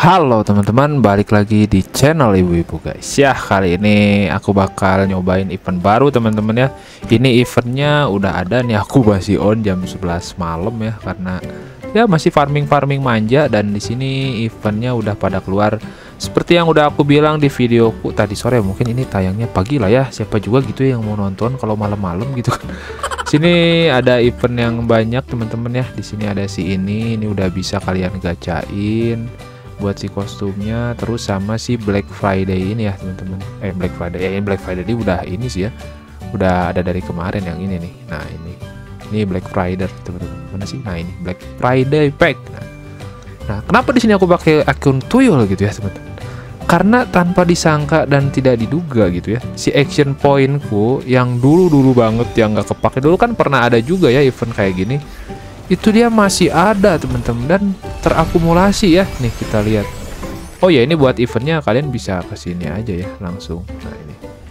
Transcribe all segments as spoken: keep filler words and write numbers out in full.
Halo teman-teman, balik lagi di channel ibu-ibu guys. Ya, kali ini aku bakal nyobain event baru teman-teman ya. Ini eventnya udah ada nih, aku masih on jam sebelas malam ya, karena ya masih farming-farming manja. Dan di sini eventnya udah pada keluar. Seperti yang udah aku bilang di videoku tadi sore, mungkin ini tayangnya pagi lah ya. Siapa juga gitu yang mau nonton kalau malam-malam gitu kan. Sini ada event yang banyak teman-teman ya. Di sini ada si ini, ini udah bisa kalian gacain buat si kostumnya, terus sama si Black Friday ini ya teman-teman. Eh Black Friday ya, ini Black Friday ini udah ini sih ya, udah ada dari kemarin yang ini nih. Nah ini ini Black Friday teman-teman, mana sih? Nah ini Black Friday pack. Nah, nah kenapa di sini aku pakai akun tuyul gitu ya teman-teman? Karena tanpa disangka dan tidak diduga gitu ya, si action pointku yang dulu-dulu banget yang nggak kepake dulu, kan pernah ada juga ya event kayak gini, itu dia masih ada teman-teman dan terakumulasi ya. Nih kita lihat. Oh ya, ini buat eventnya kalian bisa kesini aja ya langsung. Nah ini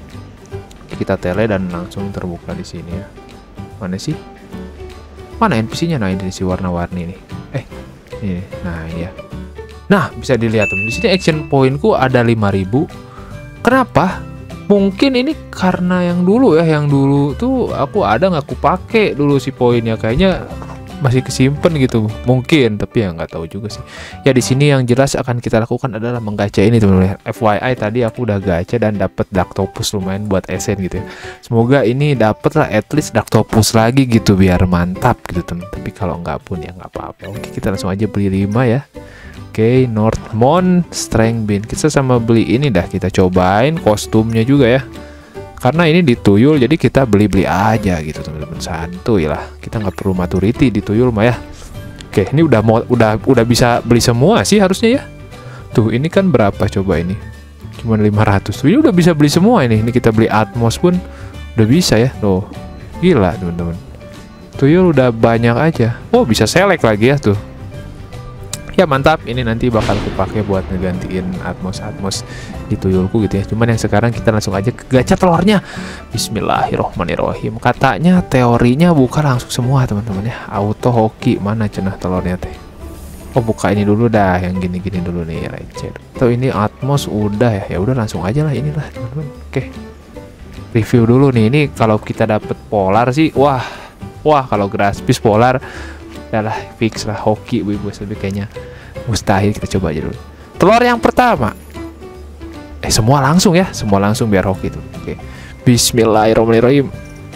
kita tele dan langsung terbuka di sini ya. Mana sih? Mana N P C-nya? Nah ini si warna-warni nih. Eh ini. Nah iya. Nah bisa dilihat teman, di sini action pointku ada lima ribu. Kenapa? Mungkin ini karena yang dulu ya, yang dulu tuh aku ada nggak aku pakai dulu si poinnya, kayaknya masih kesimpan gitu mungkin, tapi ya nggak tahu juga sih ya. Di sini yang jelas akan kita lakukan adalah menggacha ini teman-teman. F Y I tadi aku udah gacha dan dapat Darktopus lumayan buat esen gitu ya. Semoga ini dapet lah at least Darktopus lagi gitu biar mantap gitu teman. Tapi kalau nggak pun ya nggak apa-apa. Oke, kita langsung aja beli lima ya. Oke, Northmont Strength Bean kita sama beli ini dah, kita cobain kostumnya juga ya. Karena ini dituyul jadi kita beli-beli aja gitu teman-teman, santuy lah, kita nggak perlu maturity dituyul mah ya. Oke, ini udah mau udah udah bisa beli semua sih harusnya ya. Tuh ini kan berapa coba, ini cuman lima ratus. Ini udah bisa beli semua ini. Ini kita beli Atmos pun udah bisa ya. Tuh gila teman-teman, tuyul udah banyak aja. Oh bisa select lagi ya tuh ya, mantap. Ini nanti bakal kupakai buat ngegantiin Atmos-Atmos di tuyulku gitu ya. Cuman yang sekarang kita langsung aja ke gacha telurnya. Bismillahirrohmanirrohim. Katanya teorinya buka langsung semua teman-teman ya. Auto hoki, mana cenah telurnya teh? Oh buka ini dulu dah, yang gini-gini dulu nih, receh. Tuh ini Atmos udah ya. Ya udah langsung aja lah inilah teman-teman. Oke, review dulu nih. Ini kalau kita dapet polar sih, wah wah kalau gratis polar adalah fix lah hoki ibu-ibu, tapi kayaknya mustahil. Kita coba aja dulu telur yang pertama. Eh semua langsung ya, semua langsung biar hoki tuh. Oke, bismillahirrahmanirrahim.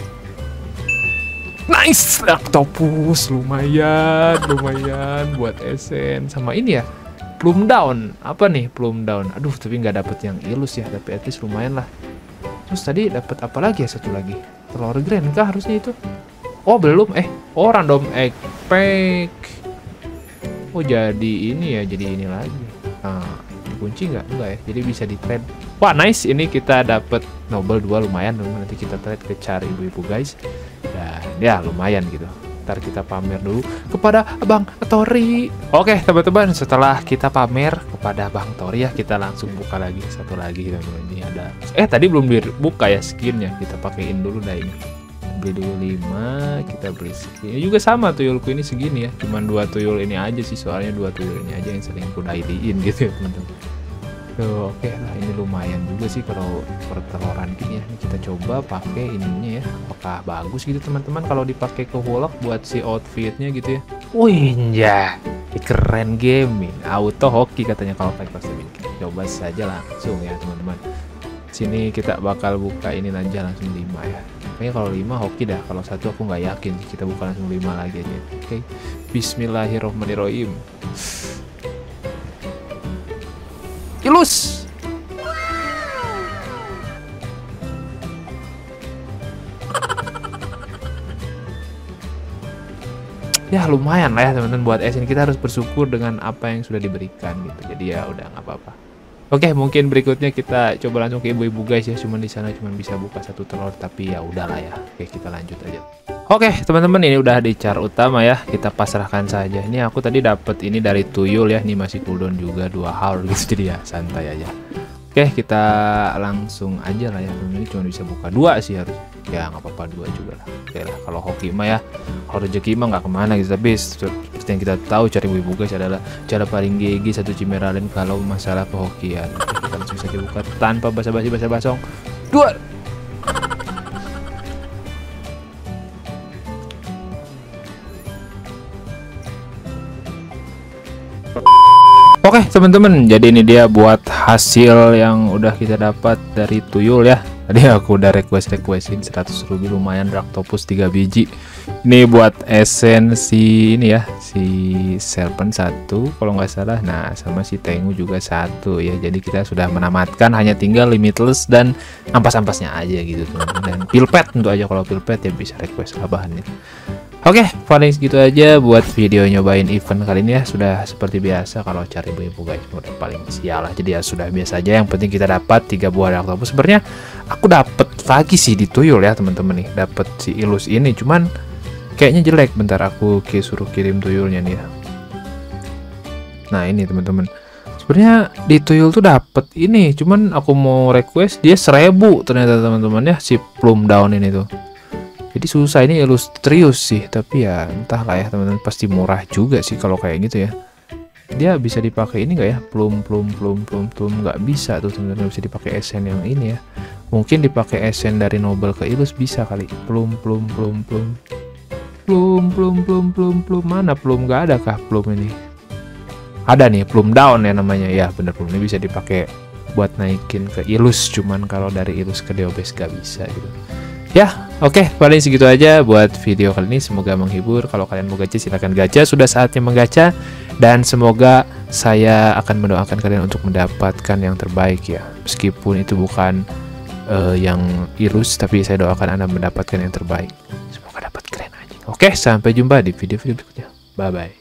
Nice, Darktopus lumayan lumayan buat esen sama ini ya. Plum down apa nih, plum down. Aduh tapi nggak dapet yang ilus ya, tapi at least lumayan lah. Terus tadi dapat apa lagi ya, satu lagi telur grand kah harusnya itu? Oh belum, eh oh random egg pack. Oh jadi ini ya, jadi ini lagi. Nah kunci nggak enggak ya, jadi bisa di trade. Wah nice, ini kita dapat noble dua lumayan. Nanti kita trade ke cari ibu-ibu guys, dan ya lumayan gitu. Ntar kita pamer dulu kepada Bang Tori. Oke teman-teman, setelah kita pamer kepada Bang Tori ya, kita langsung buka lagi satu lagi teman-teman. Ini ada, eh tadi belum dibuka ya skinnya, kita pakein dulu dah ini. Beli dulu lima, kita beli segini juga sama tuyulku ini segini ya, cuman dua tuyul ini aja sih, soalnya dua tuyul ini aja yang sering ku dailiin gitu ya teman-teman. Tuh oke okay lah, ini lumayan juga sih kalau perteloran gini ya. Ini kita coba pakai ininya ya, apakah bagus gitu teman-teman kalau dipakai ke Hulk buat si outfitnya gitu ya. Wih ya, keren gaming, auto hoki katanya kalau pakai kostum ini. Coba saja langsung ya teman-teman. Sini kita bakal buka ini aja langsung lima ya. Kayaknya kalau lima hoki dah, kalau satu aku nggak yakin. Kita buka langsung lima lagi aja. Oke, okay. Bismillahirrohmanirrohim. Ilus. Ya lumayan lah ya teman-teman buat esen. Kita harus bersyukur dengan apa yang sudah diberikan gitu. Jadi ya udah nggak apa-apa. Oke, mungkin berikutnya kita coba langsung ke ibu-ibu guys ya. Cuman di sana cuman bisa buka satu telur, tapi ya udahlah ya. Oke, kita lanjut aja. Oke, teman-teman, ini udah di char utama ya. Kita pasrahkan saja. Ini aku tadi dapat ini dari tuyul ya. Ini masih cooldown juga dua hour gitu, jadi ya santai aja. Oke, kita langsung aja lah ya. Ini cuma bisa buka dua sih harus. Ya nggak apa-apa dua juga lah. Oke lah, kalau hoki mah ya, kalau rezeki mah nggak kemana gitu. Tapi seperti yang kita tahu cara ibu guys adalah cara paling G G satu Cimeralen kalau masalah pehokian. Oke, kita langsung saja buka tanpa basa-basi basa basong. Dua. Oke teman-teman, jadi ini dia buat hasil yang udah kita dapat dari tuyul ya. Tadi aku udah request requestin seratus ruby, lumayan Raktopus tiga biji. Ini buat esensi ini ya, si Serpent satu kalau nggak salah. Nah sama si Tengu juga satu ya. Jadi kita sudah menamatkan, hanya tinggal Limitless dan ampas-ampasnya aja gitu teman-teman. Dan Pilpet tentu aja, kalau Pilpet ya bisa request lah bahannya. Oke, paling segitu aja buat video nyobain event kali ini ya. Sudah seperti biasa kalau cari ibu guys, udah paling sial lah. Jadi ya sudah biasa aja. Yang penting kita dapat tiga buah Raktopus. Sebenarnya aku dapat lagi sih di tuyul ya teman-teman nih. Dapat si Ilus ini, cuman kayaknya jelek. Bentar aku suruh kirim tuyulnya nih ya. Nah ini teman-teman. Sebenarnya di tuyul tuh dapat ini, cuman aku mau request dia seribu ternyata teman-teman ya, si Plum Down ini tuh. Jadi susah, ini Illustrious sih, tapi ya entahlah ya teman-teman, pasti murah juga sih kalau kayak gitu ya. Dia bisa dipakai ini nggak ya, plum plum plum plum plum nggak bisa tuh teman-teman, bisa dipakai esen yang ini ya. Mungkin dipakai esen dari Noble ke Illus bisa kali. Plum plum plum plum plum plum plum plum plum mana plum, nggak ada kah plum ini? Ada nih Plum Down ya namanya ya, bener, plum ini bisa dipakai buat naikin ke Illus, cuman kalau dari Illus ke Deobes nggak bisa gitu. Ya, oke, okay, paling segitu aja buat video kali ini. Semoga menghibur. Kalau kalian mau gacha, silahkan gacha. Sudah saatnya menggacha. Dan semoga saya akan mendoakan kalian untuk mendapatkan yang terbaik ya. Meskipun itu bukan uh, yang Illus, tapi saya doakan Anda mendapatkan yang terbaik. Semoga dapat keren aja. Oke, okay, sampai jumpa di video-video berikutnya. Bye-bye.